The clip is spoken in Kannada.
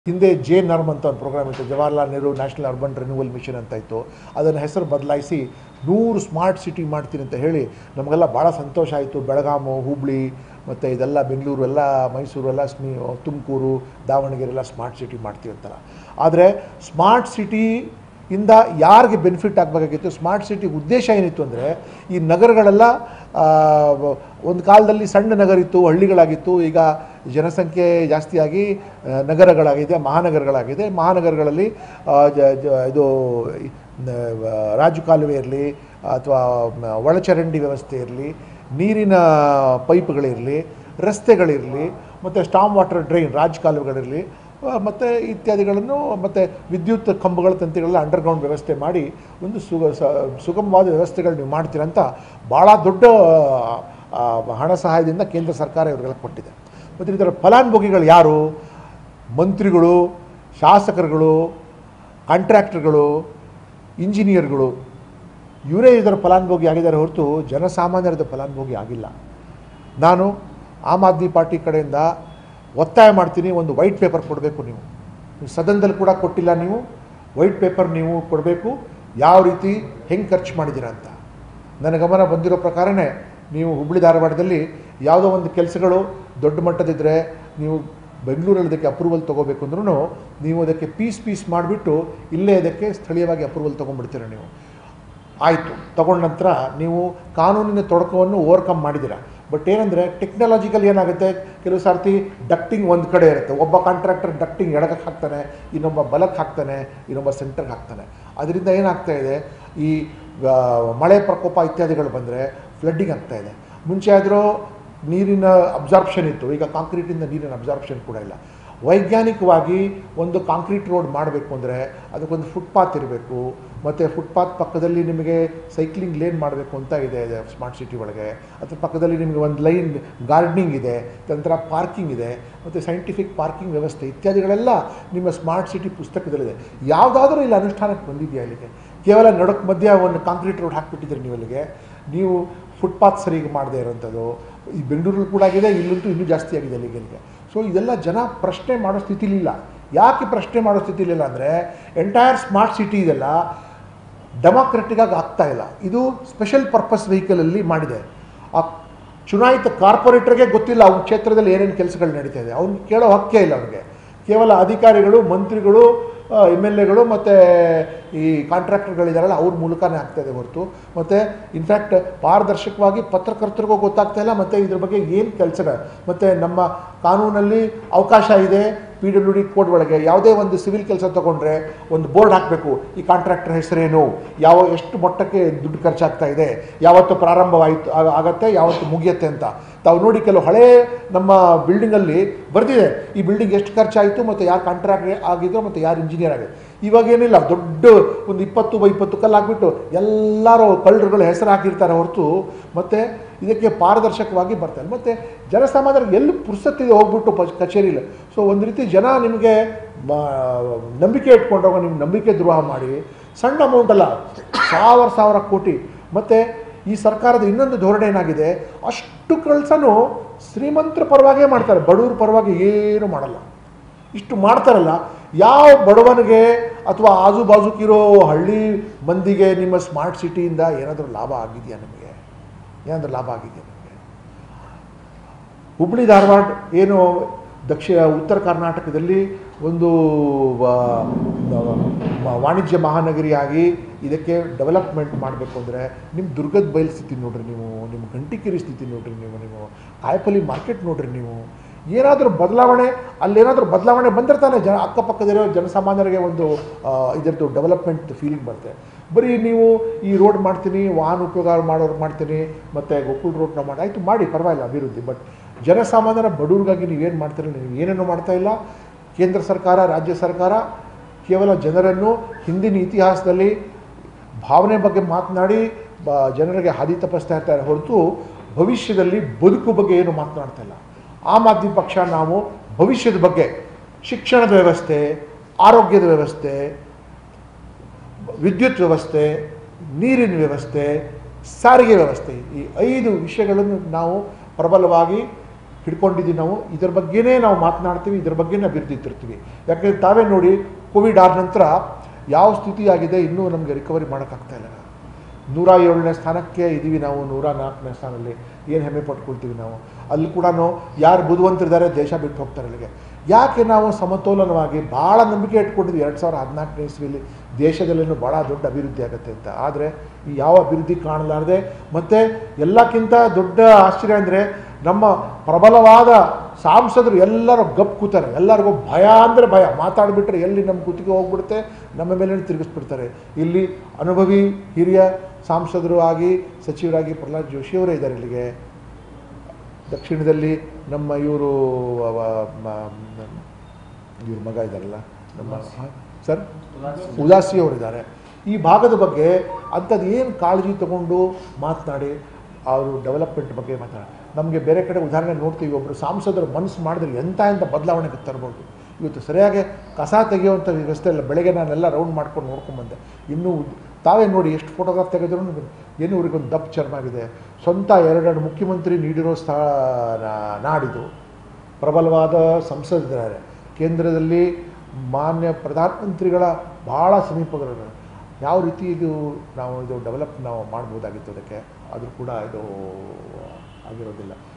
ಹಿಂದೆ JNRM ಅಂತ ಒಂದು ಪ್ರೋಗ್ರಾಮ್ ಇತ್ತು, Jawaharlal Nehru national urban renewal mission ಅಂತ ಇತ್ತು. ಅದನ್ನು ಹೆಸರು ಬದಲಾಯಿಸಿ 100 ಸ್ಮಾರ್ಟ್ ಸಿಟಿ ಮಾಡ್ತೀನಿ ಅಂತ ಹೇಳಿ ನಮಗೆಲ್ಲ ಭಾಳ ಸಂತೋಷ ಆಯಿತು. ಬೆಳಗಾಮು, ಹುಬ್ಳಿ ಮತ್ತು ಇದೆಲ್ಲ ಬೆಂಗಳೂರು ಎಲ್ಲ, ಮೈಸೂರು ಎಲ್ಲ, ತುಮಕೂರು, ದಾವಣಗೆರೆ ಎಲ್ಲ ಸ್ಮಾರ್ಟ್ ಸಿಟಿ ಮಾಡ್ತೀವಿ ಅಂತಲ್ಲ. ಆದರೆ ಸ್ಮಾರ್ಟ್ ಸಿಟಿಯಿಂದ ಯಾರಿಗೆ ಬೆನಿಫಿಟ್ ಆಗಬೇಕಾಗಿತ್ತು? ಸ್ಮಾರ್ಟ್ ಸಿಟಿ ಉದ್ದೇಶ ಏನಿತ್ತು ಅಂದರೆ, ಈ ನಗರಗಳೆಲ್ಲ ಒಂದು ಕಾಲದಲ್ಲಿ ಸಣ್ಣ ನಗರ ಇತ್ತು, ಹಳ್ಳಿಗಳಾಗಿತ್ತು. ಈಗ ಜನಸಂಖ್ಯೆ ಜಾಸ್ತಿಯಾಗಿ ನಗರಗಳಾಗಿದೆ, ಮಹಾನಗರಗಳಾಗಿದೆ. ಮಹಾನಗರಗಳಲ್ಲಿ ಇದು ರಾಜಕಾಲುವೆ ಇರಲಿ ಅಥವಾ ಒಳಚರಂಡಿ ವ್ಯವಸ್ಥೆ ಇರಲಿ, ನೀರಿನ ಪೈಪ್ಗಳಿರಲಿ, ರಸ್ತೆಗಳಿರಲಿ, ಮತ್ತು ಸ್ಟಾಮ್ ವಾಟರ್ ಡ್ರೈನ್ ರಾಜಕಾಲುವೆಗಳಿರಲಿ, ಮತ್ತು ಇತ್ಯಾದಿಗಳನ್ನು, ಮತ್ತು ವಿದ್ಯುತ್ ಕಂಬಗಳ ತಂತಿಗಳೆಲ್ಲ ಅಂಡರ್ಗ್ರೌಂಡ್ ವ್ಯವಸ್ಥೆ ಮಾಡಿ ಒಂದು ಸುಗಮವಾದ ವ್ಯವಸ್ಥೆಗಳು ನೀವು ಮಾಡ್ತೀರಂತ ಭಾಳ ದೊಡ್ಡ ಹಣ ಸಹಾಯದಿಂದ ಕೇಂದ್ರ ಸರ್ಕಾರ ಇವರಿಗೆಲ್ಲ ಕೊಟ್ಟಿದೆ. ಮತ್ತು ಇದರ ಫಲಾನುಭವಿಗಳು ಯಾರು? ಮಂತ್ರಿಗಳು, ಶಾಸಕರುಗಳು, ಕಾಂಟ್ರಾಕ್ಟರ್ಗಳು, ಇಂಜಿನಿಯರ್ಗಳು, ಇವರೇ ಇದರ ಫಲಾನುಭವಿ ಆಗಿದ್ದಾರೆ ಹೊರತು ಜನಸಾಮಾನ್ಯರದ ಫಲಾನುಭವಿ ಆಗಿಲ್ಲ. ನಾನು ಆಮ್ ಆದ್ಮಿ ಪಾರ್ಟಿ ಕಡೆಯಿಂದ ಒತ್ತಾಯ ಮಾಡ್ತೀನಿ, ಒಂದು ವೈಟ್ ಪೇಪರ್ ಕೊಡಬೇಕು. ನೀವು ಸದನದಲ್ಲಿ ಕೂಡ ಕೊಟ್ಟಿಲ್ಲ. ನೀವು ವೈಟ್ ಪೇಪರ್ ನೀವು ಕೊಡಬೇಕು, ಯಾವ ರೀತಿ ಹೆಂಗೆ ಖರ್ಚು ಮಾಡಿದ್ದೀರಾ ಅಂತ. ನನ್ನ ಗಮನ ಬಂದಿರೋ ಪ್ರಕಾರನೇ ನೀವು ಹುಬ್ಳಿ ಧಾರವಾಡದಲ್ಲಿ ಯಾವುದೋ ಒಂದು ಕೆಲಸಗಳು ದೊಡ್ಡ ಮಟ್ಟದಿದ್ದರೆ ನೀವು ಬೆಂಗಳೂರಲ್ಲಿ ಇದಕ್ಕೆ ಅಪ್ರೂವಲ್ ತೊಗೋಬೇಕು ಅಂದ್ರೂ ನೀವು ಅದಕ್ಕೆ ಪೀಸ್ ಮಾಡಿಬಿಟ್ಟು ಇಲ್ಲೇ ಇದಕ್ಕೆ ಸ್ಥಳೀಯವಾಗಿ ಅಪ್ರೂವಲ್ ತೊಗೊಂಡ್ಬಿಡ್ತೀರ. ನೀವು ಆಯಿತು, ತೊಗೊಂಡ ನಂತರ ನೀವು ಕಾನೂನಿನ ತೊಡಕವನ್ನು ಓವರ್ಕಮ್ ಮಾಡಿದ್ದೀರಾ. ಬಟ್ ಏನಂದರೆ ಟೆಕ್ನಾಲಜಿಕಲ್ ಏನಾಗುತ್ತೆ, ಕೆಲವು ಸಾರ್ತಿ ಡಕ್ಟಿಂಗ್ ಒಂದು ಕಡೆ ಇರುತ್ತೆ. ಒಬ್ಬ ಕಾಂಟ್ರಾಕ್ಟರ್ ಡಕ್ಟಿಂಗ್ ಎಡಗಕ್ಕೆ ಹಾಕ್ತಾನೆ, ಇನ್ನೊಬ್ಬ ಬಲಕ್ಕೆ ಹಾಕ್ತಾನೆ, ಇನ್ನೊಬ್ಬ ಸೆಂಟರ್ಗೆ ಹಾಕ್ತಾನೆ. ಅದರಿಂದ ಏನಾಗ್ತಾ ಇದೆ, ಈ ಮಳೆ ಪ್ರಕೋಪ ಇತ್ಯಾದಿಗಳು ಬಂದರೆ ಫ್ಲಡ್ಡಿಂಗ್ ಆಗ್ತಾಯಿದೆ. ಮುಂಚೆ ಆದರೂ ನೀರಿನ ಅಬ್ಸಾರ್ಪ್ಷನ್ ಇತ್ತು, ಈಗ ಕಾಂಕ್ರೀಟಿಂದ ನೀರಿನ ಅಬ್ಸಾರ್ಪ್ಷನ್ ಕೂಡ ಇಲ್ಲ. ವೈಜ್ಞಾನಿಕವಾಗಿ ಒಂದು ಕಾಂಕ್ರೀಟ್ ರೋಡ್ ಮಾಡಬೇಕು ಅಂದರೆ ಅದಕ್ಕೊಂದು ಫುಟ್ಪಾತ್ ಇರಬೇಕು, ಮತ್ತು ಫುಟ್ಪಾತ್ ಪಕ್ಕದಲ್ಲಿ ನಿಮಗೆ ಸೈಕ್ಲಿಂಗ್ ಲೇನ್ ಮಾಡಬೇಕು ಅಂತ ಇದೆ ಸ್ಮಾರ್ಟ್ ಸಿಟಿ ಒಳಗೆ. ಅದ್ರ ಪಕ್ಕದಲ್ಲಿ ನಿಮಗೆ ಒಂದು ಲೈನ್ ಗಾರ್ಡನಿಂಗ್ ಇದೆ, ನಂತರ ಪಾರ್ಕಿಂಗ್ ಇದೆ, ಮತ್ತು ಸೈಂಟಿಫಿಕ್ ಪಾರ್ಕಿಂಗ್ ವ್ಯವಸ್ಥೆ ಇತ್ಯಾದಿಗಳೆಲ್ಲ ನಿಮ್ಮ ಸ್ಮಾರ್ಟ್ ಸಿಟಿ ಪುಸ್ತಕದಲ್ಲಿದೆ. ಯಾವುದಾದ್ರೂ ಇಲ್ಲಿ ಅನುಷ್ಠಾನಕ್ಕೆ ಬಂದಿದೆಯಾ? ಇಲ್ಲಿಗೆ ಕೇವಲ ನಡಕ್ ಮಧ್ಯ ಒಂದು ಕಾಂಕ್ರೀಟ್ ರೋಡ್ ಹಾಕ್ಬಿಟ್ಟಿದ್ದೀರಿ ನೀವು. ಅಲ್ಲಿಗೆ ನೀವು ಫುಟ್ಪಾತ್ ಸರಿಗೆ ಮಾಡದೇ ಇರೋಂಥದ್ದು ಈ ಬೆಂಗಳೂರಲ್ಲಿ ಕೂಡ ಆಗಿದೆ, ಇಲ್ಲಂತೂ ಇನ್ನೂ ಜಾಸ್ತಿ ಆಗಿದೆ ಅಲ್ಲಿಗೆ. ಸೊ ಇದೆಲ್ಲ ಜನ ಪ್ರಶ್ನೆ ಮಾಡೋ ಸ್ಥಿತಿಲಿಲ್ಲ. ಯಾಕೆ ಪ್ರಶ್ನೆ ಮಾಡೋ ಸ್ಥಿತಿಲಿಲ್ಲ ಅಂದರೆ, ಎಂಟೈರ್ ಸ್ಮಾರ್ಟ್ ಸಿಟಿ ಇದೆಲ್ಲ ಡೆಮಾಕ್ರೆಟಿಕ್ಕಾಗಿ ಆಗ್ತಾ ಇಲ್ಲ. ಇದು ಸ್ಪೆಷಲ್ ಪರ್ಪಸ್ ವೆಹಿಕಲಲ್ಲಿ ಮಾಡಿದೆ. ಆ ಚುನಾಯಿತ ಕಾರ್ಪೊರೇಟರ್ಗೆ ಗೊತ್ತಿಲ್ಲ ಅವ್ನ ಕ್ಷೇತ್ರದಲ್ಲಿ ಏನೇನು ಕೆಲಸಗಳು ನಡೀತಾ ಇದೆ. ಅವ್ನಿಗೆ ಕೇಳೋ ಹಕ್ಕೇ ಇಲ್ಲ. ಅವ್ನಿಗೆ ಕೇವಲ ಅಧಿಕಾರಿಗಳು, ಮಂತ್ರಿಗಳು, MLAಗಳು ಮತ್ತು ಈ ಕಾಂಟ್ರಾಕ್ಟರ್ಗಳಿದಾರಲ್ಲ ಅವ್ರ ಮೂಲಕನೇ ಆಗ್ತಾಯಿದೆ ಹೊರತು, ಮತ್ತು ಇನ್ಫ್ಯಾಕ್ಟ್ ಪಾರದರ್ಶಕವಾಗಿ ಪತ್ರಕರ್ತರಿಗೂ ಗೊತ್ತಾಗ್ತಾ ಇಲ್ಲ. ಮತ್ತು ಇದ್ರ ಬಗ್ಗೆ ಏನು ಕೆಲಸಗಳು, ಮತ್ತು ನಮ್ಮ ಕಾನೂನಲ್ಲಿ ಅವಕಾಶ ಇದೆ. PWD ಕೋಡ್ ಒಳಗೆ ಯಾವುದೇ ಒಂದು ಸಿವಿಲ್ ಕೆಲಸ ತೊಗೊಂಡ್ರೆ ಒಂದು ಬೋರ್ಡ್ ಹಾಕಬೇಕು, ಈ ಕಾಂಟ್ರಾಕ್ಟರ್ ಹೆಸರೇನು, ಎಷ್ಟು ಮಟ್ಟಕ್ಕೆ ದುಡ್ಡು ಖರ್ಚಾಗ್ತಾ ಇದೆ, ಯಾವತ್ತು ಪ್ರಾರಂಭವಾಯಿತು ಆಗತ್ತೆ, ಯಾವತ್ತು ಮುಗಿಯುತ್ತೆ ಅಂತ. ತಾವು ನೋಡಿ, ಕೆಲವು ಹಳೇ ನಮ್ಮ ಬಿಲ್ಡಿಂಗಲ್ಲಿ ಬರೆದಿದೆ, ಈ ಬಿಲ್ಡಿಂಗ್ ಎಷ್ಟು ಖರ್ಚಾಯಿತು, ಮತ್ತು ಯಾರು ಕಾಂಟ್ರಾಕ್ಟ್ ಆಗಿದ್ರು, ಮತ್ತು ಯಾರು ಇಂಜಿನಿಯರ್ ಆಗಿದೆ. ಇವಾಗೇನಿಲ್ಲ, ದೊಡ್ಡ ಒಂದು 20x20 ಕಲ್ಲು ಹಾಕ್ಬಿಟ್ಟು ಎಲ್ಲರೂ ಕಳ್ಳರುಗಳು ಹೆಸರು ಹಾಕಿರ್ತಾರೆ ಹೊರತು, ಮತ್ತು ಇದಕ್ಕೆ ಪಾರದರ್ಶಕವಾಗಿ ಬರ್ತಾರೆ. ಮತ್ತು ಜನಸಾಮಾನ್ಯರಿಗೆ ಎಲ್ಲಿ ಪುರ್ಸತ್ತಿದೆ ಹೋಗ್ಬಿಟ್ಟು ಕಚೇರಿಲ್ಲ. ಸೊ ಒಂದು ರೀತಿ ಜನ ನಿಮಗೆ ನಂಬಿಕೆ ಇಟ್ಕೊಂಡಾಗ ನಿಮ್ಮ ನಂಬಿಕೆ ದ್ರೋಹ ಮಾಡಿ, ಸಣ್ಣ ಅಮೌಂಟ್ ಅಲ್ಲ, ಸಾವಿರ ಕೋಟಿ. ಮತ್ತು ಈ ಸರ್ಕಾರದ ಇನ್ನೊಂದು ಧೋರಣೆ ಏನಾಗಿದೆ, ಅಷ್ಟು ಕೆಲಸನೂ ಶ್ರೀಮಂತರ ಪರವಾಗೇ ಮಾಡ್ತಾರೆ, ಬಡವ್ರ ಪರವಾಗಿ ಏನು ಮಾಡಲ್ಲ. ಇಷ್ಟು ಮಾಡ್ತಾರಲ್ಲ, ಯಾವ ಬಡವನಿಗೆ ಅಥವಾ ಆಜುಬಾಜುಕಿರೋ ಹಳ್ಳಿ ಮಂದಿಗೆ ನಿಮ್ಮ ಸ್ಮಾರ್ಟ್ ಸಿಟಿಯಿಂದ ಏನಾದರೂ ಲಾಭ ಆಗಿದೆಯಾ? ನಿಮಗೆ ಏನಾದರೂ ಲಾಭ ಆಗಿದೆಯಾ? ನಿಮಗೆ ಹುಬ್ಳಿ ಧಾರವಾಡ ಏನು ಉತ್ತರ ಕರ್ನಾಟಕದಲ್ಲಿ ಒಂದು ವಾಣಿಜ್ಯ ಮಹಾನಗರಿಯಾಗಿ ಇದಕ್ಕೆ ಡೆವಲಪ್ಮೆಂಟ್ ಮಾಡಬೇಕು ಅಂದರೆ ನಿಮ್ಮ ದುರ್ಗದ ಬಯಲು ಸ್ಥಿತಿ ನೋಡ್ರಿ, ನೀವು ನಿಮ್ಮ ಗಂಟಿಕೆರೆ ಸ್ಥಿತಿ ನೋಡ್ರಿ, ನೀವು ಕಾಯಪಲ್ಲಿ ಮಾರ್ಕೆಟ್ ನೋಡ್ರಿ. ನೀವು ಏನಾದರೂ ಬದಲಾವಣೆ, ಅಲ್ಲೇನಾದರೂ ಬದಲಾವಣೆ ಬಂದಿರ್ತಾನೆ ಅಕ್ಕಪಕ್ಕದಿರೋ ಜನಸಾಮಾನ್ಯರಿಗೆ ಒಂದು ಇದರದ್ದು ಡೆವಲಪ್ಮೆಂಟ್ ಫೀಲಿಂಗ್ ಬರುತ್ತೆ. ಬರೀ ನೀವು ಈ ರೋಡ್ ಮಾಡ್ತೀನಿ, ವಾಹನ ಉಪಯೋಗ ಮಾಡೋರು ಮಾಡ್ತೀನಿ, ಮತ್ತು ಗೋಕುಲ್ ರೋಡ್ನ ಮಾಡಿ, ಆಯಿತು ಮಾಡಿ, ಪರವಾಗಿಲ್ಲ ಅಭಿವೃದ್ಧಿ. ಬಟ್ ಜನಸಾಮಾನ್ಯರ ಬಡವ್ರಿಗಾಗಿ ನೀವೇನು ಮಾಡ್ತೀರಿ? ನೀವು ಏನೇನೂ ಮಾಡ್ತಾ ಇಲ್ಲ. ಕೇಂದ್ರ ಸರ್ಕಾರ, ರಾಜ್ಯ ಸರ್ಕಾರ ಕೇವಲ ಜನರನ್ನು ಹಿಂದಿನ ಇತಿಹಾಸದಲ್ಲಿ ಭಾವನೆ ಬಗ್ಗೆ ಮಾತನಾಡಿ ಜನರಿಗೆ ಹಾದಿ ತಪ್ಪಿಸ್ತಾ ಇರ್ತಾರೆ ಹೊರತು ಭವಿಷ್ಯದಲ್ಲಿ ಬದುಕು ಬಗ್ಗೆ ಏನು ಮಾತನಾಡ್ತಾ ಇಲ್ಲ. ಆಮ್ ಆದ್ಮಿ ಪಕ್ಷ ನಾವು ಭವಿಷ್ಯದ ಬಗ್ಗೆ, ಶಿಕ್ಷಣದ ವ್ಯವಸ್ಥೆ, ಆರೋಗ್ಯದ ವ್ಯವಸ್ಥೆ, ವಿದ್ಯುತ್ ವ್ಯವಸ್ಥೆ, ನೀರಿನ ವ್ಯವಸ್ಥೆ, ಸಾರಿಗೆ ವ್ಯವಸ್ಥೆ, ಈ 5 ವಿಷಯಗಳನ್ನು ನಾವು ಪ್ರಬಲವಾಗಿ ಹಿಡ್ಕೊಂಡಿದ್ದೀವಿ ನಾವು. ಇದರ ಬಗ್ಗೆನೇ ನಾವು ಮಾತನಾಡ್ತೀವಿ, ಇದರ ಬಗ್ಗೆನೇ ಅಭಿವೃದ್ಧಿ ತಿರ್ತೀವಿ. ಯಾಕೆಂದರೆ ತಾವೇ ನೋಡಿ, ಕೋವಿಡ್ ಆದ ನಂತರ ಯಾವ ಸ್ಥಿತಿ ಆಗಿದೆ, ಇನ್ನೂ ನಮಗೆ ರಿಕವರಿ ಮಾಡೋಕ್ಕಾಗ್ತಾ ಇಲ್ಲ. 107ನೇ ಸ್ಥಾನಕ್ಕೆ ಇದ್ದೀವಿ ನಾವು, 104ನೇ ಸ್ಥಾನದಲ್ಲಿ ಏನು ಹೆಮ್ಮೆ ಪಟ್ಕೊಳ್ತೀವಿ ನಾವು. ಅಲ್ಲಿ ಕೂಡ ಯಾರು ಬುದ್ಧಿವಂತರಿದ್ದಾರೆ ದೇಶ ಬಿಟ್ಟು ಹೋಗ್ತಾರೆ ಅಲ್ಲಿಗೆ. ಯಾಕೆ ನಾವು ಸಮತೋಲನವಾಗಿ ಭಾಳ ನಂಬಿಕೆ ಇಟ್ಕೊಂಡಿದ್ವಿ 2014ನೇ ಇಸ್ವಿಯಲ್ಲಿ ದೇಶದಲ್ಲೇನು ಭಾಳ ದೊಡ್ಡ ಅಭಿವೃದ್ಧಿ ಆಗುತ್ತೆ ಅಂತ. ಆದರೆ ಈ ಯಾವ ಅಭಿವೃದ್ಧಿ ಕಾಣಲಾರದೆ, ಮತ್ತು ಎಲ್ಲಕ್ಕಿಂತ ದೊಡ್ಡ ಆಶ್ಚರ್ಯ ಅಂದರೆ ನಮ್ಮ ಪ್ರಬಲವಾದ ಸಾಂಸದರು ಎಲ್ಲರೂ ಗಪ್ ಕೂತಾರೆ. ಎಲ್ಲರಿಗೂ ಭಯ ಅಂದರೆ ಭಯ, ಮಾತಾಡಿಬಿಟ್ರೆ ಎಲ್ಲಿ ನಮ್ಮ ಕುತ್ತಿಗೆ ಹೋಗ್ಬಿಡುತ್ತೆ, ನಮ್ಮ ಮೇಲೆ ತಿರುಗಿಸ್ಬಿಡ್ತಾರೆ. ಇಲ್ಲಿ ಅನುಭವಿ ಹಿರಿಯ ಸಾಂಸದರು ಆಗಿ ಸಚಿವರಾಗಿ ಪ್ರಹ್ಲಾದ್ ಜೋಶಿಯವರೇ ಇದ್ದಾರೆ. ಇಲ್ಲಿಗೆ ದಕ್ಷಿಣದಲ್ಲಿ ನಮ್ಮ ಇವರು ಮಗ ಇದ್ದಾರಲ್ಲ ನಮ್ಮ ಸರ್ ಉದಾಸಿಯವರಿದ್ದಾರೆ. ಈ ಭಾಗದ ಬಗ್ಗೆ ಅಂಥದ್ದು ಏನು ಕಾಳಜಿ ತಗೊಂಡು ಮಾತನಾಡಿ ಅವರು ಡೆವಲಪ್ಮೆಂಟ್ ಬಗ್ಗೆ ಮಾತಾಡಿ. ನಮಗೆ ಬೇರೆ ಕಡೆ ಉದಾಹರಣೆ ನೋಡ್ತೀವಿ, ಒಬ್ಬರು ಸಾಂಸದರು ಮನಸ್ಸು ಮಾಡಿದ್ರೆ ಎಂಥ ಬದಲಾವಣೆಗೆ ತರ್ಬೋದು. ಇವತ್ತು ಸರಿಯಾಗಿ ಕಸ ತೆಗೆಯುವಂಥ ವ್ಯವಸ್ಥೆ ಇಲ್ಲ. ಬೆಳಗ್ಗೆ ನಾನೆಲ್ಲ ರೌಂಡ್ ಮಾಡ್ಕೊಂಡು ನೋಡ್ಕೊಂಬಂದೆ. ಇನ್ನೂ ತಾವೇ ನೋಡಿ ಎಷ್ಟು ಫೋಟೋಗ್ರಾಫ್ ತೆಗೆದ್ರು ಏನು ಇವ್ರಿಗೊಂದು ದಪ್ಪ ಚರ್ಮ ಆಗಿದೆ. ಸ್ವಂತ 2 ಮುಖ್ಯಮಂತ್ರಿ ನೀಡಿರೋ ನಾಡಿದು, ಪ್ರಬಲವಾದ ಸಂಸದಿದ್ದಾರೆ, ಕೇಂದ್ರದಲ್ಲಿ ಮಾನ್ಯ ಪ್ರಧಾನಮಂತ್ರಿಗಳ ಭಾಳ ಸಮೀಪಗಳು. ಯಾವ ರೀತಿ ಇದು ಡೆವಲಪ್ ನಾವು ಮಾಡ್ಬೋದಾಗಿತ್ತು, ಅದಕ್ಕೆ ಆದರೂ ಕೂಡ ಇದು ಆಗಿರೋದಿಲ್ಲ.